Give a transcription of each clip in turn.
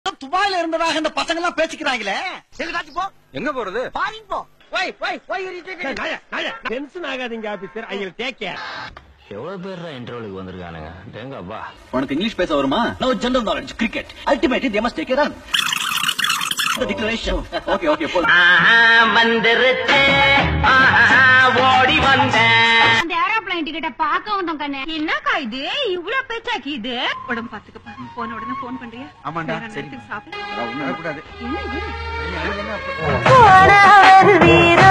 துபாயில இருந்ததாக இந்த பசங்க எல்லாம் பேசிக்கிறாங்களே. போ. எங்க போறது? பாரின் போ. டென்ஷன் ஆகாதீங்க officer. I will take care. எவ்வளவு பேர் இன்டர்வியூக்கு வந்திருக்கானுங்க. தேங்கப்பா. உனக்கு இங்கிலீஷ் பேச வருமா? No general knowledge cricket. Ultimately they must take a run. The declaration. Okay, okay. வந்திருச்சே ஓடி வந்தேன். அந்த ஏரோப்ளைன் டிக்கெட்ட பாக்க வந்தோம் கண்ணே. என்னக்கா இது இவ்ளோ பேச்சாக்கி இது? உடம்பு பாத்துக்கப்பா. போன உடனே போன் பண்றியா? ஆமாண்டா சரி. சாப்பிடு. வர கூடாது. என்ன இது? போனார் வீரா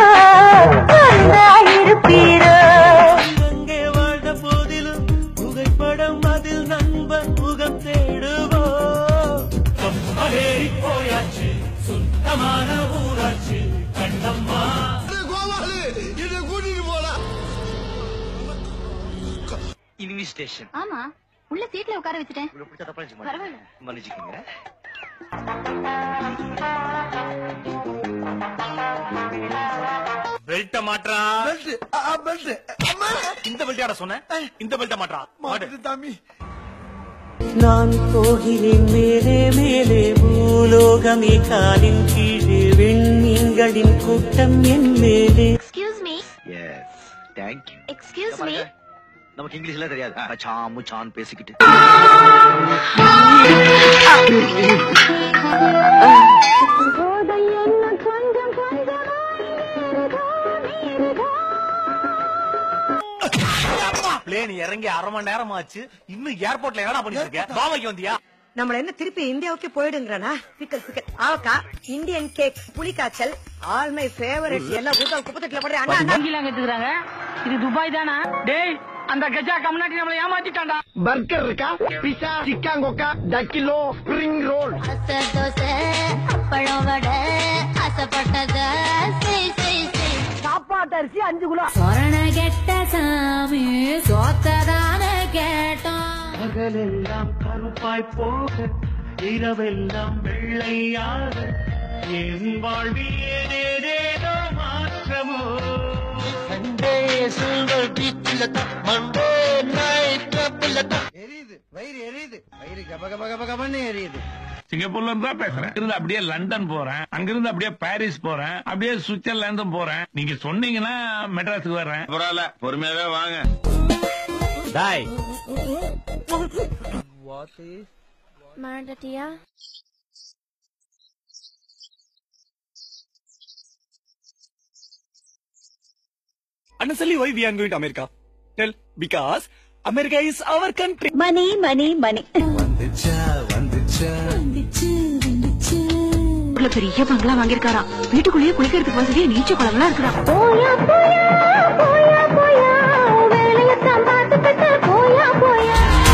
வந்தாயிருப்பீரோ. இங்கே வாழ்ந்த போதிலும் புகைப்படம் அதில் நண்பன் முகம் தேடுவோ. சொந்தமேறி போயாச்சு சுத்தமான ஊராட்சி கண்ணம்மா. கோபாலு இதை கூட்டிட்டு போலாம். இன்விஸ்டேஷன். ஆமா உள்ள சீட்ல உட்கார வச்சிட்டேன். பரவாயில்ல. மன்னிச்சுக்கங்க. பெல்ட்ட மாட்றா. பெல்ட் இந்த பெல்ட்டாட சொன்ன. இந்த பெல்ட்ட மாட்றா. மாட்டு தாமி. நான் போகிறேன் மேலே மேலே பூலோகமே காலின் கீழே விண்மீன்களின் கூட்டம் என் மேலே. Excuse me. Yes thank you. Excuse me. நமக்கு இங்கிலீஷ்ல தெரியாது. மச்சான் முச்சான் பேசிக்கிட்டு. பிளேன் இறங்கி அரை மணி நேரம் ஆச்சு. இன்னும் ஏர்போர்ட்ல என்னடா பண்ணிட்டு இருக்க? பாவைக்கு வந்தியா? நம்மள என்ன திருப்பி இந்தியாவுக்கு போயிடுங்கறானா? Pickle pickle avakaya, Indian cake, புளிக்காய்ச்சல், ஆல் மை ஃபேவரட் எல்லாம் ஊத்தல் குப்பத்தட்டுல போடுற அண்ணா அண்ணா. இங்கலாம் கத்துறாங்க. இது துபாய் தானா? டேய் அந்த கஜா கம்னாட்டி நம்மள ஏமாத்திட்டான்டா. பர்கர் இருக்கா? பிஸா, சிக்கன் கொக்கா, டக்கிலோ, ஸ்பிரிங் ரோல். தோசை அப்பளம் வடை ஆசைப்பட்டத செய் செய் செய். சாப்பாட்டு அரிசி 5 கிலோ. சொரண கெட்ட சாமி சோத்ததான கேட்டோம். பகலெல்லாம் கருப்பாய் போக இரவெல்லாம் வெள்ளையாக என் வாழ்வியேதேதோ மாற்றமோ. சண்டே சில்வர் பீச்ல மண்டே நைட் கிளப்ல எரியுது. வயிறு எரியுது. வயிறு கபகபகபகன்னு எரியுது. சிங்கப்பூர்ல இருந்தா பேசுறேன். இருந்து அப்படியே லண்டன் போறேன். அங்கிருந்து அப்படியே பாரிஸ் போறேன். அப்படியே சுவிட்சர்லாந்தும் போறேன். நீங்க சொன்னீங்கன்னா மெட்ராஸுக்கு வர்றேன். பரவாயில்ல பொறுமையாவே வாங்க. டாய் மறந்துட்டியா? Honestly, why we are going to America? Tell, because America is our country. மணி மணி மணி. உள்ள பெரிய பங்களா வாங்கிருக்காராம். வீட்டுக்குள்ளேயே குளிக்கிறதுக்கு வசதியா நீச்சல் குளம்லாம் இருக்குறாம். போயா போயா போயா போயா வேலைய சம்பாதிச்சிட்டு போயா போயா.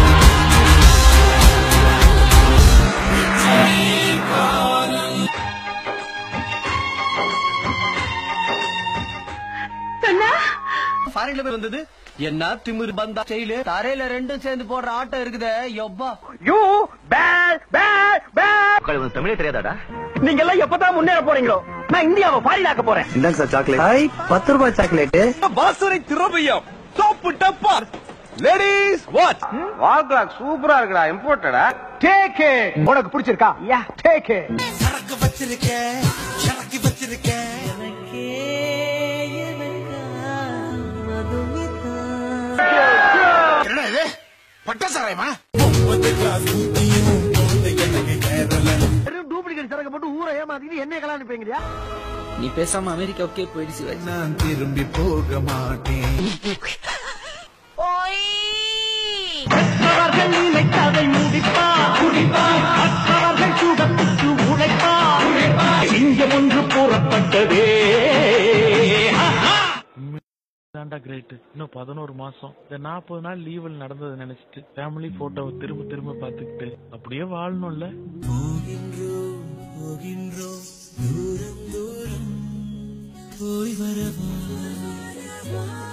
ஃபாரின்ல போய் வந்தது என்ன திமிரு பந்தா செயலு. தரையில ரெண்டும் சேர்ந்து போடுற ஆட்டம் இருக்குதே யப்பா. You bad bad bad. உங்களுக்கு தமிழே தெரியாதாடா? நீங்க எல்லாம் எப்பதான் முன்னேற போறீங்களோ? நான் இந்தியாவை ஃபாரின் ஆக்க போறேன். இந்தாங்க சார் சாக்லேட். ஹாய் 10 ரூபாய் சாக்லேட். பாசுரை திரவியம் சோப்பு டப்பா. Ladies what? வால் கிளாக் சூப்பரா இருக்குடா. இம்போர்ட்டடா. Take it. உனக்கு பிடிச்சிருக்கா? Yeah take it. சரக்கு வச்சிருக்கேன். சரக்கு வச்சிருக்கேன். எனக்கே எனக்கா மதுமிதா. என்னடா இது? பட்ட சாராயமா? டூப்ளிகேட் சரக்கு போட்டு ஊரை ஏமாத்திட்டு என்ன கல்யாணம் நிப்பீங்கயா? நீ பேசாம அமெரிக்காவுக்கே போயிடுச்சு. நான் திரும்பி போக மாட்டேன். மற்றவர்கள் நினைத்ததை மற்றவர்கள் சுகத்துக்கு சிங்கம் ஒன்று கூறப்பட்டதே. தாண்டா கிரேட். இன்னும் 11 மாசம். இந்த 40 நாள் லீவில் நடந்ததை நினைச்சிட்டு ஃபேமிலி போட்டோவை திரும்ப திரும்ப பாத்துக்கிட்டு அப்படியே வாழணும்ல. போகின்றோம் போகின்றோம் தூரம் தூரம் போய் வரவா.